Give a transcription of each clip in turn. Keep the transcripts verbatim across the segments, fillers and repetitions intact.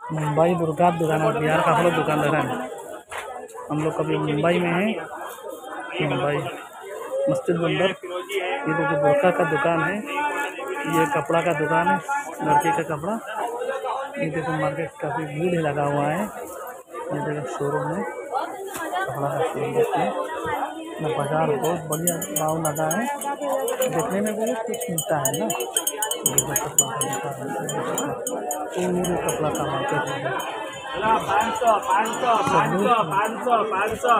मुंबई बुर्का दुकान और बिहार का हम लोग दुकानदार हैं। हम लोग कभी मुंबई में हैं, मुंबई मस्जिद बंदर। ये देखो बुर्का का दुकान है, ये कपड़ा का दुकान है, लड़के का कपड़ा। ये देखो मार्केट काफ़ी भीड़ लगा हुआ है। ये देखो शोरूम है, कपड़ा का शोरूम है। बाजार बहुत बढ़िया भाव लगा है, देखने में बहुत कुछ मिलता है ना। कपड़ा का कपड़ा का मार्केट है। पाँच सौ पाँच सौ पाँच सौ पाँच सौ पाँच सौ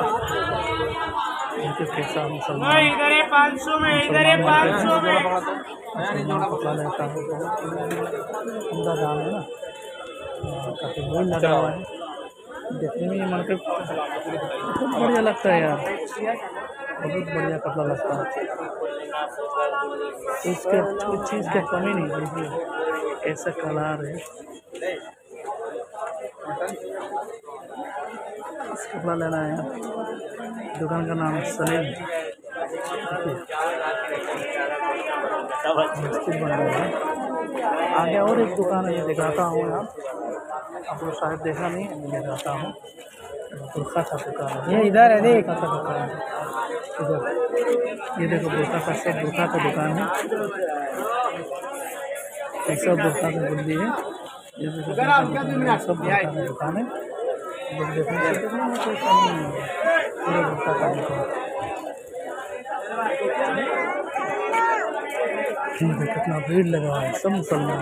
कैसा मुसलमान इधर है पाँच सौ में, इधर है पाँच सौ में कपड़ा लेता है। उमदा दाम है ना, काफ़ी भीड़ लगा हुआ है। देखने में ये मार्केट बहुत बढ़िया लगता है यार, बहुत बढ़िया कपड़ा लगता है। इसके इस चीज़ का कमी नहीं। देखिए ऐसा कलर है, इस कपड़ा लेना है। दुकान का नाम है सलीम। मस्जिद बन रही है। आगे और एक दुकान है, मैं दिखाता हूँ यार, आप लोग शायद देखा नहीं है, मैं दिखाता हूँ। बुर्का का दुकान है, ये इधर है, देख बुर्का का दुकान है इधर। ये देखो बुर्का का, सब बुर्का का दुकान है, ये सब बुर्का की बुंदी है। ये देखो सब बुर्का का दुकान है। लोग देखने से देखने में कोई कमी नहीं है, पूरा बुर्का का दुकान। कितना भीड़ लगा हुआ है, सब मुसलमान।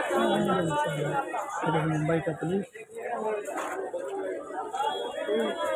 मुंबई का पुलिस